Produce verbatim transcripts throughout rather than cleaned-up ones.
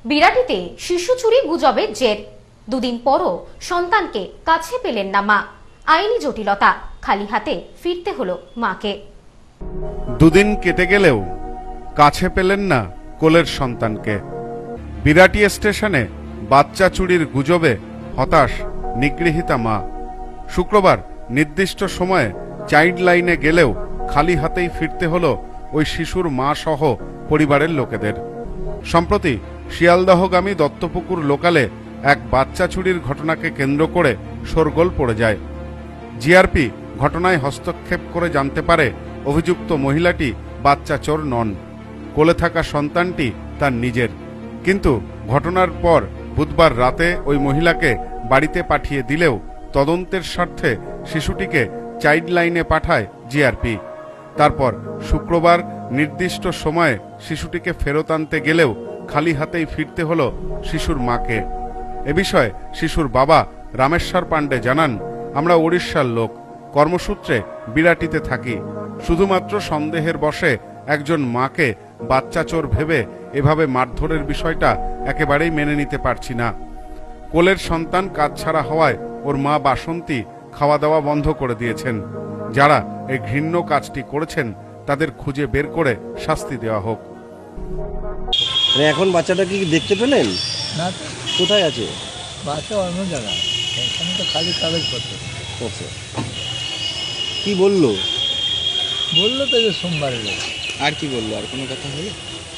বিরাটিতে শিশু চুরি গুজবের জের, দুদিন পরও সন্তানকে কাছে পেলেন না মা। আইনি জটিলতা, খালি হাতে ফিরতে হলো মাকে। দুদিন কেটে গেলেও কাছে পেলেন না কোলের সন্তানকে। বিরাটি স্টেশনে বাচ্চা চুরির গুজবে হতাশ নিগৃহীতা মা। শুক্রবার নির্দিষ্ট সময়ে চাইল্ড লাইনে গেলেও খালি হাতেই ফিরতে হলো ওই শিশুর মা সহ পরিবারের লোকেদের। সম্প্রতি শিয়ালদহগামী দত্তপুকুর লোকালে এক বাচ্চা চুরির ঘটনাকে কেন্দ্র করে শোরগোল পড়ে যায়। জিআরপি ঘটনায় হস্তক্ষেপ করে জানতে পারে অভিযুক্ত মহিলাটি বাচ্চা চোর নন, কোলে থাকা সন্তানটি তার নিজের। কিন্তু ঘটনার পর বুধবার রাতে ওই মহিলাকে বাড়িতে পাঠিয়ে দিলেও তদন্তের স্বার্থে শিশুটিকে চাইল্ড লাইনে পাঠায় জিআরপি। তারপর শুক্রবার নির্দিষ্ট সময়ে শিশুটিকে ফেরত আনতে গেলেও খালি হাতেই ফিরতে হলো শিশুর মাকে। এ বিষয়ে শিশুর বাবা রামেশ্বর পাণ্ডে জানান, আমরা ওড়িশার লোক, কর্মসূত্রে বিরাটিতে থাকি। শুধুমাত্র সন্দেহের বশে একজন মাকে বাচ্চা চোর ভেবে এভাবে মারধরের বিষয়টা একেবারেই মেনে নিতে পারছি না। কোলের সন্তান কাজ ছাড়া হওয়ায় ওর মা বাসন্তী খাওয়া দাওয়া বন্ধ করে দিয়েছেন। যারা এই ঘৃণ্য কাজটি করেছেন তাদের খুঁজে বের করে শাস্তি দেওয়া হোক। এখন বাচ্চাটা কি দেখতে পেলেন না? কোথায় আছে বাচ্চা? অন্য জায়গায়, এখানে তো খালি কাগজপত্র। আচ্ছা, কি বললো? বললো তো যে সোমবারে। আর কি বললো? আর কোনো কথা হলো?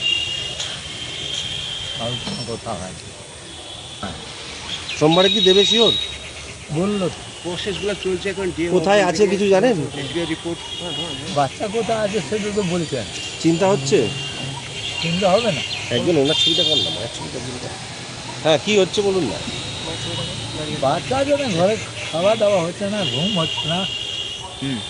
আর কোনো কথা হয়নি। সোমবারে কি দেবে শিওর? বললো প্রসেসগুলো চলছে এখন। কোথায় আছে কিছু জানেন? রিপোর্ট বাচ্চা কোথায় আছে সেটা তো বলছেন। চিন্তা হচ্ছে? চিন্তা হবে না। একজন ওনার ছবিটা করলাম, এক ছবিটা বলতে। হ্যাঁ, কি হচ্ছে বলুন না। বাচ্চা জন্য ঘরে খাওয়া দাওয়া হচ্ছে না, ঘুম হচ্ছে না। হুম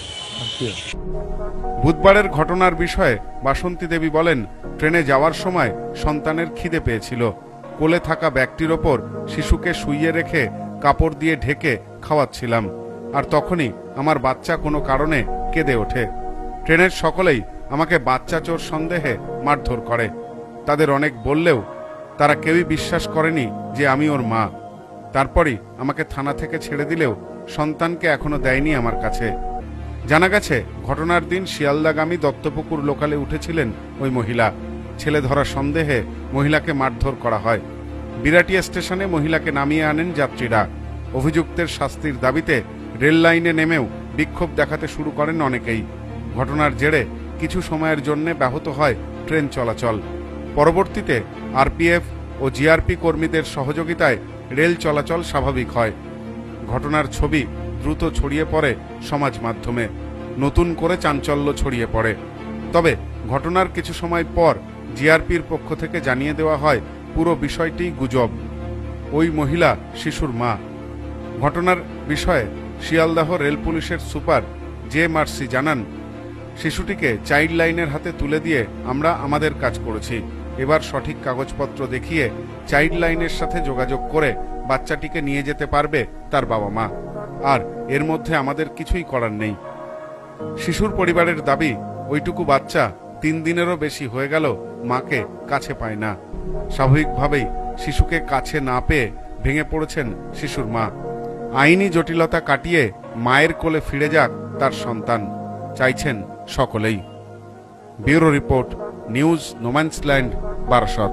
বুধবারের ঘটনার বিষয়ে বাসন্তী দেবী বলেন, ট্রেনে যাওয়ার সময় সন্তানের খিদে পেয়েছিল। কোলে থাকা ব্যক্তির ওপর শিশুকে শুইয়ে রেখে কাপড় দিয়ে ঢেকে খাওয়াচ্ছিলাম, আর তখনই আমার বাচ্চা কোনো কারণে কেঁদে ওঠে। ট্রেনের সকলেই আমাকে বাচ্চা চোর সন্দেহে মারধর করে। তাদের অনেক বললেও তারা কেউই বিশ্বাস করেনি যে আমি ওর মা। তারপরই আমাকে থানা থেকে ছেড়ে দিলেও সন্তানকে এখনো দেয়নি আমার কাছে। জানা গেছে ঘটনার দিন শিয়ালদাগামী দত্তপুকুর লোকালে উঠেছিলেন ওই মহিলা। ছেলে ধরা সন্দেহে মহিলাকে মারধর করা হয়। বিরাটি স্টেশনে মহিলাকে নামিয়ে আনেন যাত্রীরা। অভিযুক্তের শাস্তির দাবিতে রেল লাইনে নেমেও বিক্ষোভ দেখাতে শুরু করেন অনেকেই। ঘটনার জেরে কিছু সময়ের জন্য ব্যাহত হয় ট্রেন চলাচল। পরবর্তীতে আরপিএফ ও জিআরপি কর্মীদের সহযোগিতায় রেল চলাচল স্বাভাবিক হয়। ঘটনার ছবি দ্রুত ছড়িয়ে পড়ে সমাজ মাধ্যমে। নতুন করে চাঞ্চল্য ছড়িয়ে পড়ে। তবে ঘটনার কিছু সময় পর জিআরপির পক্ষ থেকে জানিয়ে দেওয়া হয় পুরো বিষয়টি গুজব। ওই মহিলা শিশুর মা। ঘটনার বিষয়ে শিয়ালদাহ রেল পুলিশের সুপার জে মার্সি জানান, শিশুটিকে চাইল্ড লাইনের হাতে তুলে দিয়ে আমরা আমাদের কাজ করেছি। এবার সঠিক কাগজপত্র দেখিয়ে চাইল্ড লাইনের সাথে যোগাযোগ করে বাচ্চাটিকে নিয়ে যেতে পারবে তার বাবা মা। আর এর মধ্যে আমাদের কিছুই করার নেই। শিশুর পরিবারের দাবি, ওইটুকু বাচ্চা তিন দিনেরও বেশি হয়ে গেল মাকে কাছে পায় না। স্বাভাবিকভাবেই শিশুকে কাছে না পেয়ে ভেঙে পড়েছেন শিশুর মা। আইনি জটিলতা কাটিয়ে মায়ের কোলে ফিরে যাক তার সন্তান, চাইছেন সকলেই। Bureau report, news no man's land, Barasat.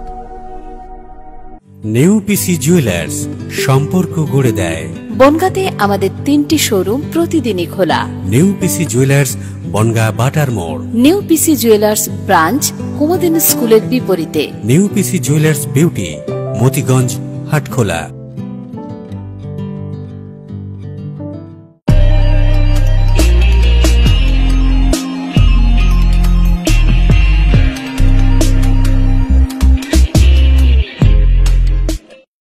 Neupisi jewellers, সম্পর্ক গড়ে দেয়। বনগাঁতে আমাদের তিনটি শোরুম প্রতিদিনই খোলা। নেউপিসি জুয়েলার্স, বনগাঁ বাটার মোড়। নেউপিসি জুয়েলার্স ব্রাঞ্চ, কুমুদিনী স্কুলের বিপরীতে। Neupisi jewellers beauty, Motiganj, Hatkhola.